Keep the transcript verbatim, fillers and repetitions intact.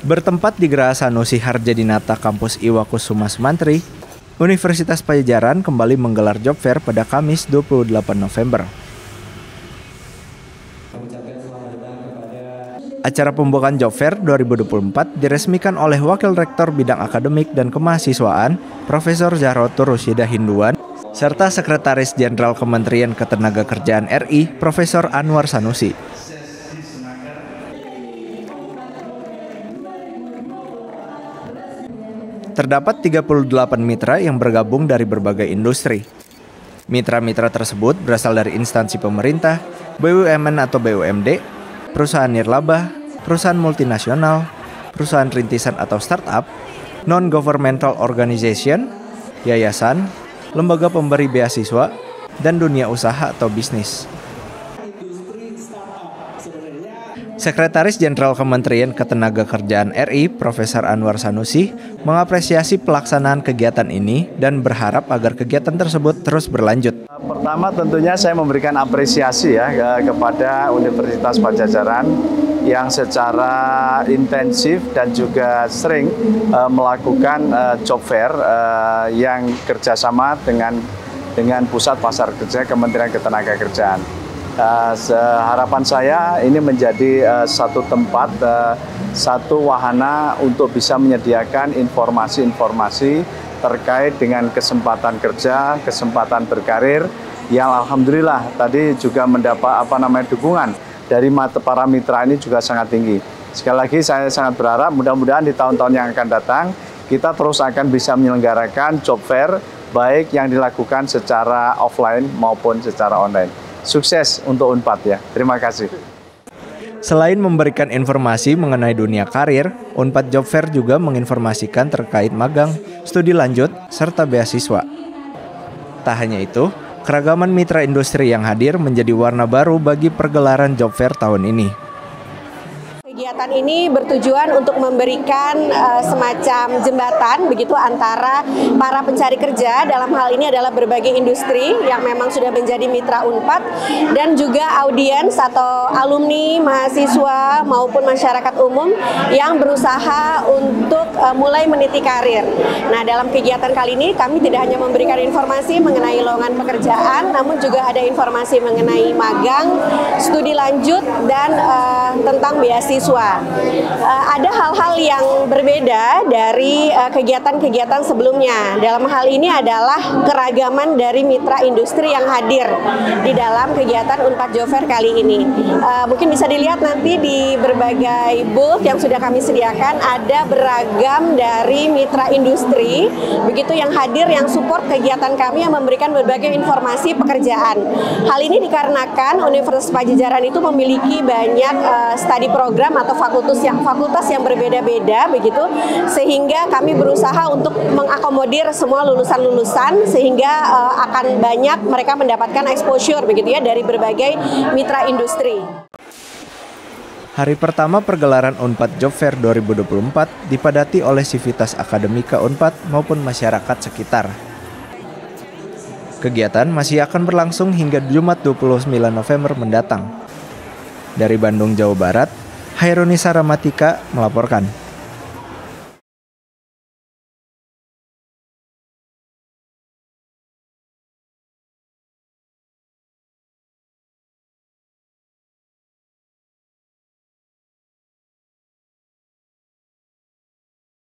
Bertempat di Geraha Sanusi Harjadinata Kampus Iwakusuma Sumantri, Universitas Padjadjaran kembali menggelar job fair pada Kamis dua puluh delapan November. Acara pembukaan job fair dua ribu dua puluh empat diresmikan oleh Wakil Rektor Bidang Akademik dan Kemahasiswaan, Profesor Zahrotur Rusyidah Hinduan, serta Sekretaris Jenderal Kementerian Ketenagakerjaan R I, Profesor Anwar Sanusi. Terdapat tiga puluh delapan mitra yang bergabung dari berbagai industri. Mitra-mitra tersebut berasal dari instansi pemerintah, B U M N atau B U M D, perusahaan nirlaba, perusahaan multinasional, perusahaan rintisan atau startup, non-governmental organization, yayasan, lembaga pemberi beasiswa, dan dunia usaha atau bisnis. Sekretaris Jenderal Kementerian Ketenagakerjaan R I, Profesor Anwar Sanusi, mengapresiasi pelaksanaan kegiatan ini dan berharap agar kegiatan tersebut terus berlanjut. Pertama tentunya saya memberikan apresiasi ya kepada Universitas Padjadjaran yang secara intensif dan juga sering uh, melakukan uh, job fair uh, yang kerjasama dengan dengan Pusat Pasar Kerja Kementerian Ketenagakerjaan. Uh, harapan saya ini menjadi uh, satu tempat, uh, satu wahana untuk bisa menyediakan informasi-informasi terkait dengan kesempatan kerja, kesempatan berkarir yang alhamdulillah tadi juga mendapat apa namanya dukungan dari para mitra ini juga sangat tinggi. Sekali lagi saya sangat berharap mudah-mudahan di tahun-tahun yang akan datang kita terus akan bisa menyelenggarakan job fair baik yang dilakukan secara offline maupun secara online. Sukses untuk Unpad ya. Terima kasih. Selain memberikan informasi mengenai dunia karir, Unpad Job Fair juga menginformasikan terkait magang, studi lanjut, serta beasiswa. Tak hanya itu, keragaman mitra industri yang hadir menjadi warna baru bagi pergelaran job fair tahun ini. Kegiatan ini bertujuan untuk memberikan uh, semacam jembatan begitu antara para pencari kerja, dalam hal ini adalah berbagai industri yang memang sudah menjadi mitra Unpad, dan juga audiens atau alumni, mahasiswa maupun masyarakat umum yang berusaha untuk uh, mulai meniti karir. Nah, dalam kegiatan kali ini kami tidak hanya memberikan informasi mengenai lowongan pekerjaan, namun juga ada informasi mengenai magang, studi lanjut, dan uh, tentang beasiswa. Uh, ada hal-hal yang berbeda dari kegiatan-kegiatan uh, sebelumnya. Dalam hal ini adalah keragaman dari mitra industri yang hadir di dalam kegiatan Unpad Job Fair kali ini. Uh, mungkin bisa dilihat nanti di berbagai booth yang sudah kami sediakan, ada beragam dari mitra industri begitu yang hadir, yang support kegiatan kami, yang memberikan berbagai informasi pekerjaan. Hal ini dikarenakan Universitas Padjadjaran itu memiliki banyak uh, studi program atau fakultas yang fakultas yang berbeda-beda begitu, sehingga kami berusaha untuk mengakomodir semua lulusan-lulusan sehingga uh, akan banyak mereka mendapatkan exposure begitu ya dari berbagai mitra industri. Hari pertama pergelaran Unpad Job Fair dua ribu dua puluh empat dipadati oleh sivitas akademika Unpad maupun masyarakat sekitar. Kegiatan masih akan berlangsung hingga Jumat dua puluh sembilan November mendatang. Dari Bandung, Jawa Barat, Hairunisa Ramatika melaporkan.